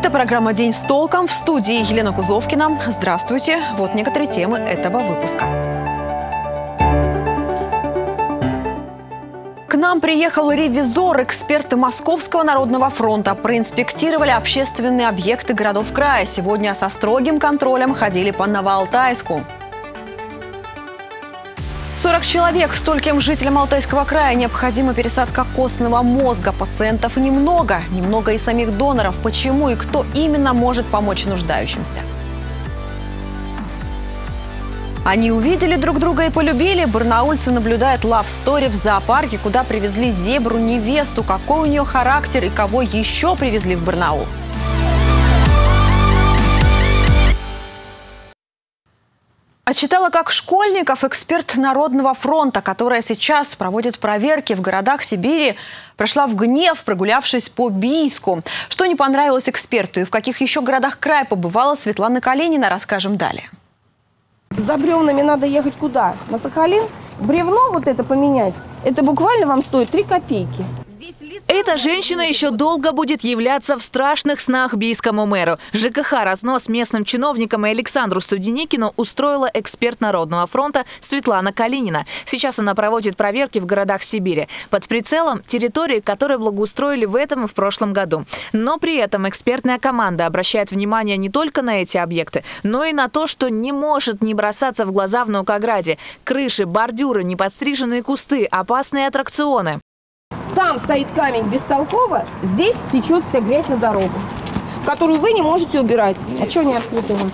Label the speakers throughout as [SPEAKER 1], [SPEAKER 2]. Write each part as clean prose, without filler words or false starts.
[SPEAKER 1] Это программа «День с толком», в студии Елена Кузовкина. Здравствуйте. Вот некоторые темы этого выпуска. К нам приехал ревизор. Эксперты Московского народного фронта проинспектировали общественные объекты городов края. Сегодня со строгим контролем ходили по Новоалтайску. 40 человек. Стольким жителям Алтайского края необходима пересадка костного мозга. Пациентов немного. Немного и самих доноров. Почему и кто именно может помочь нуждающимся? Они увидели друг друга и полюбили. Барнаульцы наблюдают лав-стори в зоопарке, куда привезли зебру-невесту. Какой у нее характер и кого еще привезли в Барнаул? Отчитала как школьников эксперт Народного фронта, которая сейчас проводит проверки в городах Сибири, прошла в гнев, прогулявшись по Бийску. Что не понравилось эксперту и в каких еще городах края побывала Светлана Калинина, расскажем далее.
[SPEAKER 2] За бревнами надо ехать куда? На Сахалин? Бревно вот это поменять, это буквально вам стоит 3 копейки.
[SPEAKER 3] Эта женщина еще долго будет являться в страшных снах бийскому мэру. ЖКХ-разнос местным чиновникам и Александру Студеникину устроила эксперт Народного фронта Светлана Калинина. Сейчас она проводит проверки в городах Сибири. Под прицелом территории, которые благоустроили в этом и в прошлом году. Но при этом экспертная команда обращает внимание не только на эти объекты, но и на то, что не может не бросаться в глаза в Наукограде. Крыши, бордюры, неподстриженные кусты, опасные аттракционы.
[SPEAKER 2] Там стоит камень бестолково, здесь течет вся грязь на дорогу, которую вы не можете убирать. А что не открыто у вас?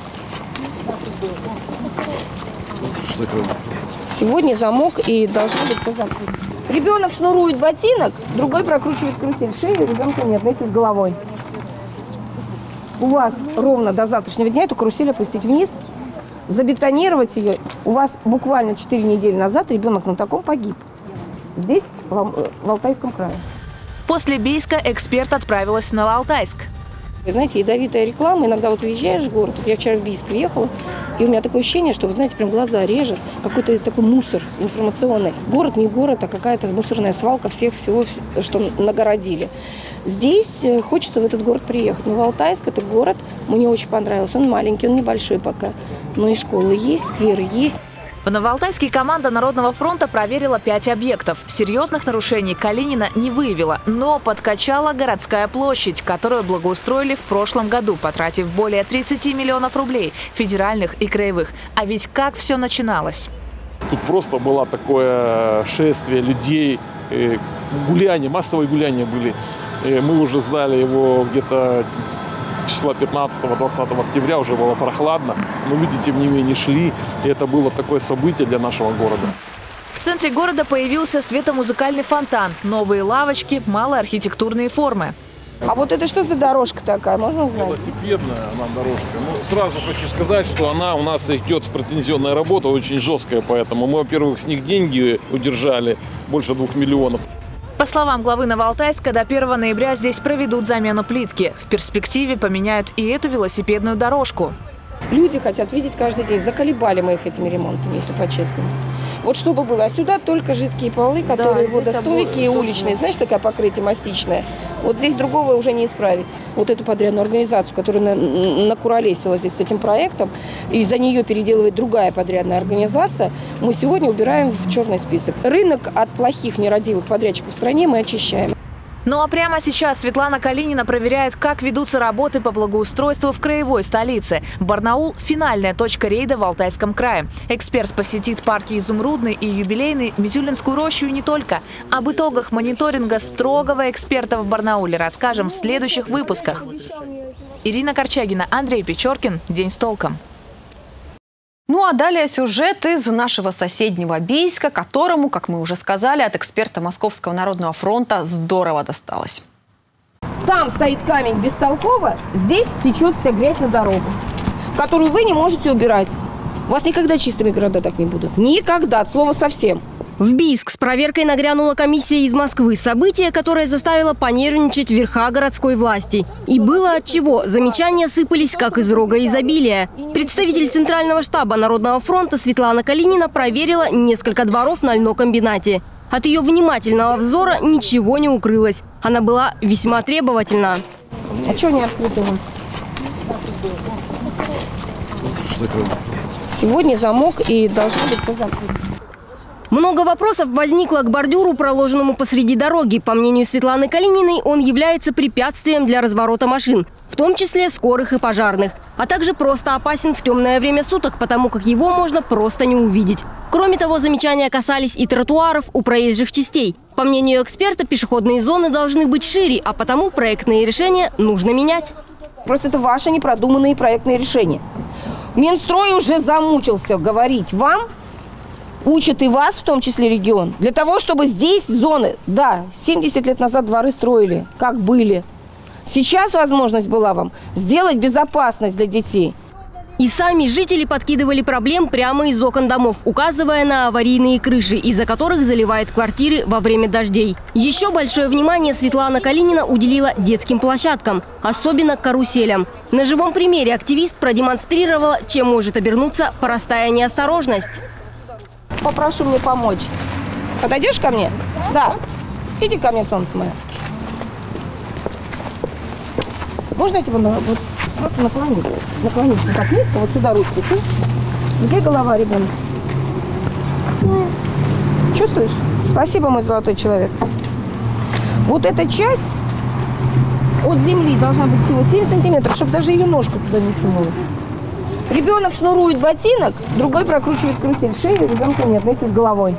[SPEAKER 4] Закрыто.
[SPEAKER 2] Сегодня замок и должно быть все закрыто. Ребенок шнурует ботинок, другой прокручивает карусель. Шею ребенка нет, вместе с головой. У вас ровно до завтрашнего дня эту карусель опустить вниз, забетонировать ее. У вас буквально 4 недели назад ребенок на таком погиб. Здесь, в Алтайском крае.
[SPEAKER 3] После Бийска эксперт отправилась в Новоалтайск.
[SPEAKER 2] Вы знаете, ядовитая реклама. Иногда вот въезжаешь в город. Вот я вчера в Бийск въехала, и у меня такое ощущение, что, вы знаете, прям глаза режет. Какой-то такой мусор информационный. Город не город, а какая-то мусорная свалка всего, что нагородили. Здесь хочется в этот город приехать. Новоалтайск – это город, мне очень понравился. Он маленький, он небольшой пока. Но и школы есть, скверы есть.
[SPEAKER 3] В Новоалтайске команда Народного фронта проверила 5 объектов. Серьезных нарушений Калинина не выявила, но подкачала городская площадь, которую благоустроили в прошлом году, потратив более 30 миллионов рублей, федеральных и краевых. А ведь как все начиналось?
[SPEAKER 4] Тут просто было такое шествие людей, гуляния, массовые гуляния были. Мы уже знали его где-то числа 15-20 октября, уже было прохладно, но люди, тем не менее, шли, и это было такое событие для нашего города.
[SPEAKER 3] В центре города появился светомузыкальный фонтан, новые лавочки, малые архитектурные формы.
[SPEAKER 2] А вот это что за дорожка такая, можно узнать?
[SPEAKER 4] Велосипедная она дорожка. Ну, сразу хочу сказать, что она у нас идет в претензионная работа, очень жесткая, поэтому мы, во-первых, с них деньги удержали, больше 2 миллионов.
[SPEAKER 3] По словам главы Новоалтайска, до 1 ноября здесь проведут замену плитки. В перспективе поменяют и эту велосипедную дорожку.
[SPEAKER 2] Люди хотят видеть каждый день. Заколебали мы их этими ремонтами, если по-честному. Вот чтобы было. А сюда только жидкие полы, которые водостойкие, уличные. Знаешь, такое покрытие мастичное. Вот здесь другого уже не исправить. Вот эту подрядную организацию, которая накуролесила здесь с этим проектом, и за нее переделывает другая подрядная организация, мы сегодня убираем в черный список. Рынок от плохих, нерадивых подрядчиков в стране мы очищаем.
[SPEAKER 3] Ну а прямо сейчас Светлана Калинина проверяет, как ведутся работы по благоустройству в краевой столице. Барнаул – финальная точка рейда в Алтайском крае. Эксперт посетит парки Изумрудный и Юбилейный, Мизюлинскую рощу и не только. Об итогах мониторинга строгого эксперта в Барнауле расскажем в следующих выпусках. Ирина Корчагина, Андрей Печоркин. День с толком.
[SPEAKER 1] Ну а далее сюжет из нашего соседнего Бийска, которому, как мы уже сказали, от эксперта Московского народного фронта здорово досталось.
[SPEAKER 2] Там стоит камень бестолково, здесь течет вся грязь на дорогу, которую вы не можете убирать. У вас никогда чистыми города так не будут. Никогда, от слова совсем.
[SPEAKER 5] В Бийск с проверкой нагрянула комиссия из Москвы. Событие, которое заставило понервничать верха городской власти. И было отчего. Замечания сыпались, как из рога изобилия. Представитель Центрального штаба Народного фронта Светлана Калинина проверила несколько дворов на льнокомбинате. От ее внимательного взора ничего не укрылось. Она была весьма требовательна.
[SPEAKER 2] А что не открыто у вас?
[SPEAKER 6] закрыл?
[SPEAKER 2] Сегодня замок и должно быть все закрыто.
[SPEAKER 5] Много вопросов возникло к бордюру, проложенному посреди дороги. По мнению Светланы Калининой, он является препятствием для разворота машин, в том числе скорых и пожарных. А также просто опасен в темное время суток, потому как его можно просто не увидеть. Кроме того, замечания касались и тротуаров у проезжих частей. По мнению эксперта, пешеходные зоны должны быть шире, а потому проектные решения нужно менять.
[SPEAKER 2] Просто это ваши непродуманные проектные решения. Минстрой уже замучился говорить вам, учат и вас, в том числе регион, для того, чтобы здесь зоны, да, 70 лет назад дворы строили, как были. Сейчас возможность была вам сделать безопасность для детей.
[SPEAKER 5] И сами жители подкидывали проблем прямо из окон домов, указывая на аварийные крыши, из-за которых заливает квартиры во время дождей. Еще большое внимание Светлана Калинина уделила детским площадкам, особенно каруселям. На живом примере активист продемонстрировала, чем может обернуться простая неосторожность.
[SPEAKER 2] Попрошу мне помочь. Подойдешь ко мне? Да. Иди ко мне, солнце мое. Можно я тебя вот, просто наклонить? Наклонись вот так низко, вот сюда ручку. Где голова ребенка? Чувствуешь? Спасибо, мой золотой человек. Вот эта часть от земли должна быть всего 7 сантиметров, чтобы даже ее ножку туда не сунула. Ребенок шнурует ботинок, другой прокручивает карусель. Шею ребенка нет, вместе с головой.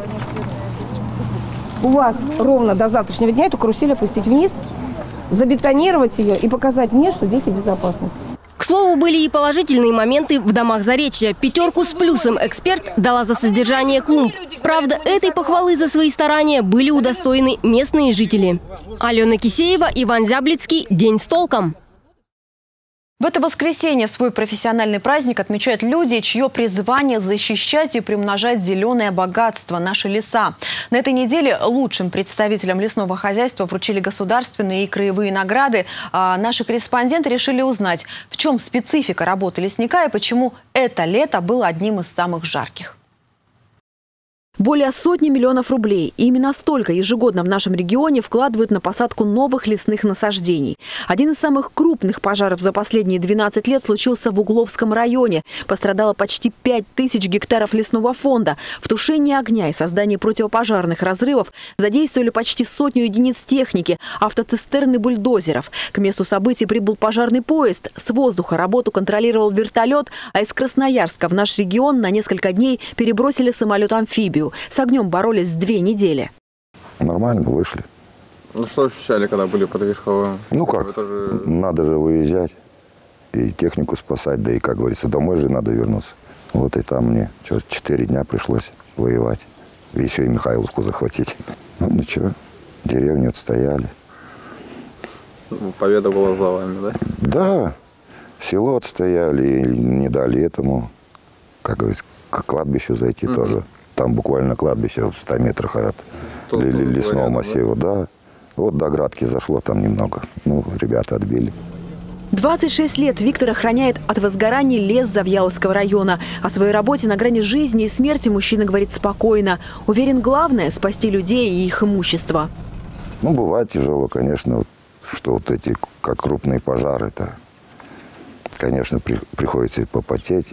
[SPEAKER 2] У вас ровно до завтрашнего дня эту карусель опустить вниз, забетонировать ее и показать мне, что дети безопасны.
[SPEAKER 5] К слову, были и положительные моменты в домах Заречья. 5 с плюсом эксперт дала за содержание клумб. Правда, этой похвалы за свои старания были удостоены местные жители. Алена Кисеева, Иван Зяблицкий. День с толком.
[SPEAKER 1] В это воскресенье свой профессиональный праздник отмечают люди, чье призвание защищать и приумножать зеленое богатство, наши леса. На этой неделе лучшим представителям лесного хозяйства вручили государственные и краевые награды. А наши корреспонденты решили узнать, в чем специфика работы лесника и почему это лето было одним из самых жарких. Более 100 миллионов рублей. И именно столько ежегодно в нашем регионе вкладывают на посадку новых лесных насаждений. Один из самых крупных пожаров за последние 12 лет случился в Угловском районе. Пострадало почти 5000 гектаров лесного фонда. В тушении огня и создании противопожарных разрывов задействовали почти 100 единиц техники, автоцистерн и бульдозеров. К месту событий прибыл пожарный поезд. С воздуха работу контролировал вертолет, а из Красноярска в наш регион на несколько дней перебросили самолет-амфибию. С огнем боролись 2 недели.
[SPEAKER 7] Нормально, вышли.
[SPEAKER 8] Ну что ощущали, когда были под Верховым?
[SPEAKER 7] Ну как, надо же выезжать и технику спасать, да и, как говорится, домой же надо вернуться. Вот и там мне 4 дня пришлось воевать. Еще и Михайловку захватить. Ну ничего, деревню отстояли.
[SPEAKER 8] Победа была за вами, да?
[SPEAKER 7] Да, село отстояли и не дали этому, как говорится, к кладбищу зайти тоже. Там буквально кладбище в 100 метрах от лесного массива, да. Вот до Градки зашло там немного. Ну, ребята отбили.
[SPEAKER 1] 26 лет Виктор охраняет от возгораний лес Завьяловского района. О своей работе на грани жизни и смерти мужчина говорит спокойно. Уверен, главное – спасти людей и их имущество.
[SPEAKER 7] Ну, бывает тяжело, конечно, что вот эти, как крупные пожары, это, конечно, приходится и попотеть,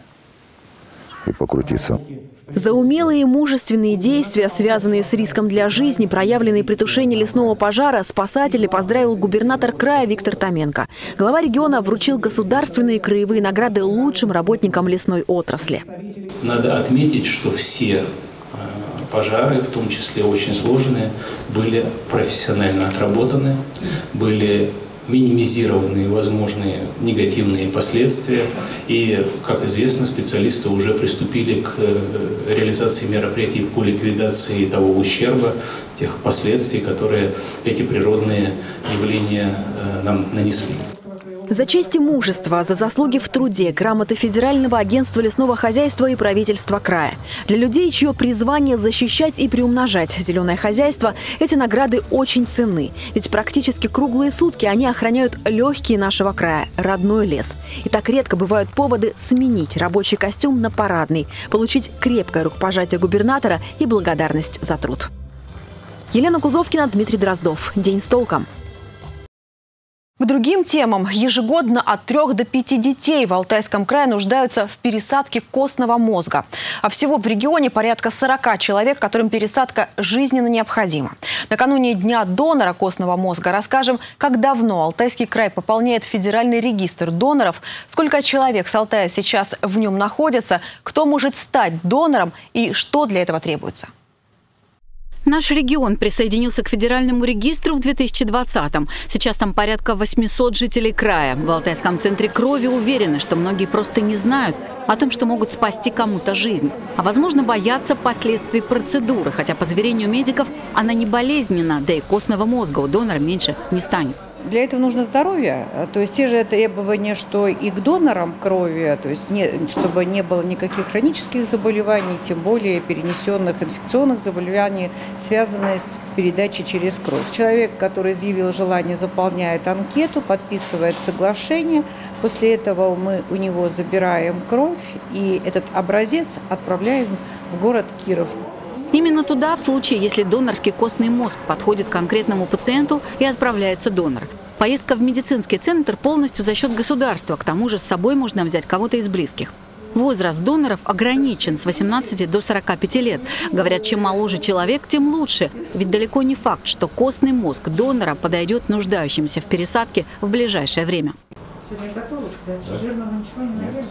[SPEAKER 7] и покрутиться.
[SPEAKER 1] За умелые и мужественные действия, связанные с риском для жизни, проявленные при тушении лесного пожара, спасателей поздравил губернатор края Виктор Томенко. Глава региона вручил государственные и краевые награды лучшим работникам лесной отрасли.
[SPEAKER 9] Надо отметить, что все пожары, в том числе очень сложные, были профессионально отработаны, были минимизированы возможные негативные последствия. И, как известно, специалисты уже приступили к реализации мероприятий по ликвидации того ущерба, тех последствий, которые эти природные явления нам нанесли.
[SPEAKER 1] За честь и мужество, за заслуги в труде, грамоты Федерального агентства лесного хозяйства и правительства края. Для людей, чье призвание защищать и приумножать зеленое хозяйство, эти награды очень ценны. Ведь практически круглые сутки они охраняют легкие нашего края, родной лес. И так редко бывают поводы сменить рабочий костюм на парадный, получить крепкое рукопожатие губернатора и благодарность за труд. Елена Кузовкина, Дмитрий Дроздов. День с толком. К другим темам. Ежегодно от 3 до 5 детей в Алтайском крае нуждаются в пересадке костного мозга. А всего в регионе порядка 40 человек, которым пересадка жизненно необходима. Накануне Дня донора костного мозга расскажем, как давно Алтайский край пополняет федеральный регистр доноров, сколько человек с Алтая сейчас в нем находятся, кто может стать донором и что для этого требуется.
[SPEAKER 6] Наш регион присоединился к федеральному регистру в 2020-м. Сейчас там порядка 800 жителей края. В Алтайском центре крови уверены, что многие просто не знают о том, что могут спасти кому-то жизнь. А возможно, боятся последствий процедуры, хотя по заверению медиков она не болезненна, да и костного мозга у донора меньше не станет.
[SPEAKER 10] Для этого нужно здоровье, то есть те же требования, что и к донорам крови, то есть чтобы не было никаких хронических заболеваний, тем более перенесенных инфекционных заболеваний, связанных с передачей через кровь. Человек, который изъявил желание, заполняет анкету, подписывает соглашение, после этого мы у него забираем кровь и этот образец отправляем в город Киров.
[SPEAKER 6] Именно туда, в случае, если донорский костный мозг подходит конкретному пациенту, и отправляется донор. Поездка в медицинский центр полностью за счет государства. К тому же с собой можно взять кого-то из близких. Возраст доноров ограничен с 18 до 45 лет. Говорят, чем моложе человек, тем лучше. Ведь далеко не факт, что костный мозг донора подойдет нуждающимся в пересадке в ближайшее время.
[SPEAKER 10] Сегодня готовы, кстати, жирного ничего не наверное.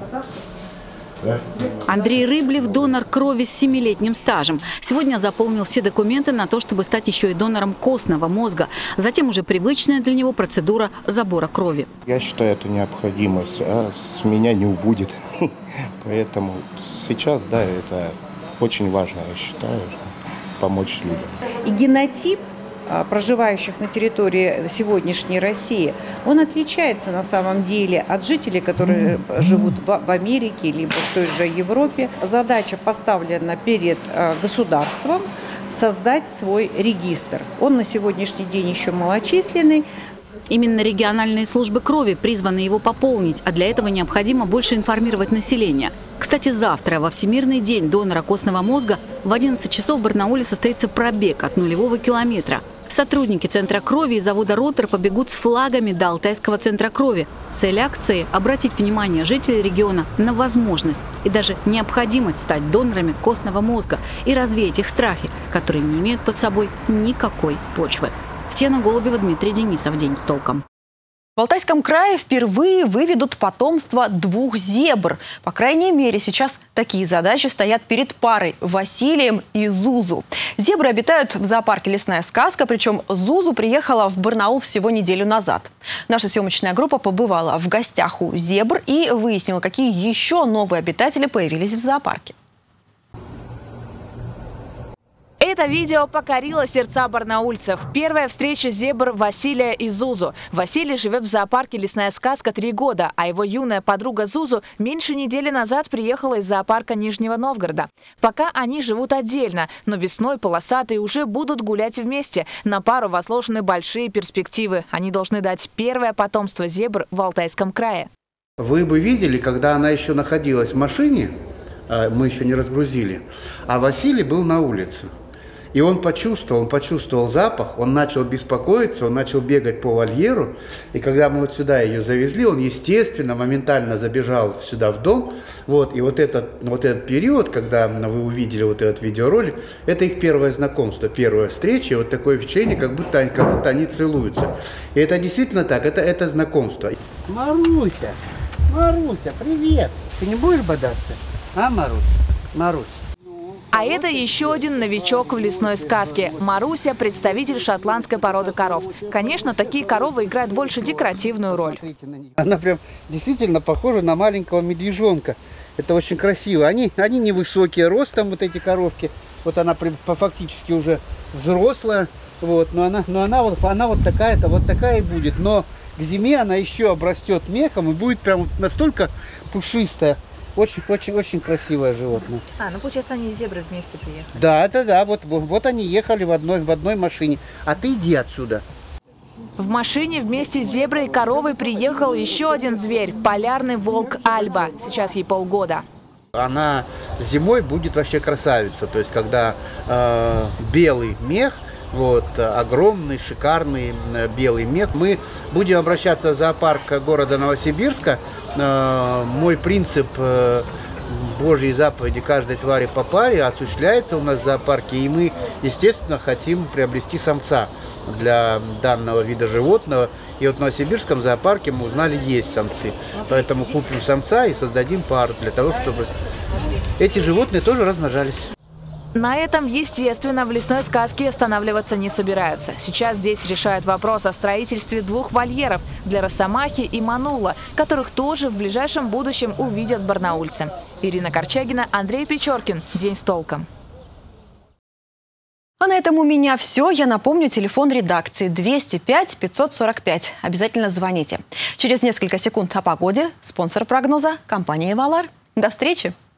[SPEAKER 6] Андрей Рыблев – донор крови с 7-летним стажем. Сегодня заполнил все документы на то, чтобы стать еще и донором костного мозга. Затем уже привычная для него процедура забора крови.
[SPEAKER 11] Я считаю, это необходимость, а с меня не убудет. Поэтому сейчас, да, это очень важно, я считаю, помочь людям.
[SPEAKER 10] И генотип проживающих на территории сегодняшней России, он отличается на самом деле от жителей, которые живут в Америке либо в той же Европе. Задача поставлена перед государством создать свой регистр. Он на сегодняшний день еще малочисленный.
[SPEAKER 6] Именно региональные службы крови призваны его пополнить, а для этого необходимо больше информировать население. Кстати, завтра, во Всемирный день донора костного мозга, в 11 часов в Барнауле состоится пробег от 0 километра. Сотрудники Центра крови и завода «Ротор» побегут с флагами до Алтайского центра крови. Цель акции – обратить внимание жителей региона на возможность и даже необходимость стать донорами костного мозга и развеять их страхи, которые не имеют под собой никакой почвы. Татьяна Голубева, Дмитрий Денисов. День с толком.
[SPEAKER 1] В Алтайском крае впервые выведут потомство 2 зебр. По крайней мере, сейчас такие задачи стоят перед парой Василием и Зузу. Зебры обитают в зоопарке «Лесная сказка», причем Зузу приехала в Барнаул всего неделю назад. Наша съемочная группа побывала в гостях у зебр и выяснила, какие еще новые обитатели появились в зоопарке.
[SPEAKER 3] Это видео покорило сердца барнаульцев. Первая встреча зебр Василия и Зузу. Василий живет в зоопарке «Лесная сказка» 3 года, а его юная подруга Зузу меньше недели назад приехала из зоопарка Нижнего Новгорода. Пока они живут отдельно, но весной полосатые уже будут гулять вместе. На пару возложены большие перспективы. Они должны дать первое потомство зебр в Алтайском крае.
[SPEAKER 12] Вы бы видели, когда она еще находилась в машине, мы еще не разгрузили, а Василий был на улице. И он почувствовал запах, он начал беспокоиться, он начал бегать по вольеру. И когда мы вот сюда ее завезли, он, естественно, моментально забежал сюда в дом. Вот, и вот этот период, когда вы увидели вот этот видеоролик, это их первое знакомство, первая встреча. И вот такое впечатление, как будто они целуются. И это действительно так, это знакомство.
[SPEAKER 13] Маруся, привет! Ты не будешь бодаться? А, Марусь?
[SPEAKER 3] А это еще один новичок в лесной сказке. Маруся – представитель шотландской породы коров. Конечно, такие коровы играют больше декоративную роль.
[SPEAKER 13] Она прям действительно похожа на маленького медвежонка. Это очень красиво. Они невысокие ростом, вот эти коровки. Вот она фактически уже взрослая. Вот, но она вот такая и будет. Но к зиме она еще обрастет мехом и будет прям настолько пушистая. Очень красивое животное.
[SPEAKER 3] Ну получается, они с зеброй вместе приехали?
[SPEAKER 13] Да. Вот они ехали в одной машине. А ты иди отсюда.
[SPEAKER 3] В машине вместе с зеброй и коровой приехал еще один зверь – полярный волк Альба. Сейчас ей полгода.
[SPEAKER 13] Она зимой будет вообще красавица. То есть, когда белый мех
[SPEAKER 12] Вот, огромный, шикарный белый мех. Мы будем обращаться в зоопарк города Новосибирска. Мой принцип Божьей заповеди «каждой твари по паре» осуществляется у нас в зоопарке. И мы, естественно, хотим приобрести самца для данного вида животного. И вот в Новосибирском зоопарке мы узнали, есть самцы. Поэтому купим самца и создадим пару для того, чтобы эти животные тоже размножались.
[SPEAKER 3] На этом, естественно, в лесной сказке останавливаться не собираются. Сейчас здесь решают вопрос о строительстве 2 вольеров для росомахи и манула, которых тоже в ближайшем будущем увидят барнаульцы. Ирина Корчагина, Андрей Печоркин. День с толком.
[SPEAKER 1] А на этом у меня все. Я напомню, телефон редакции 205 545. Обязательно звоните. Через несколько секунд о погоде. Спонсор прогноза – компания «Валар». До встречи!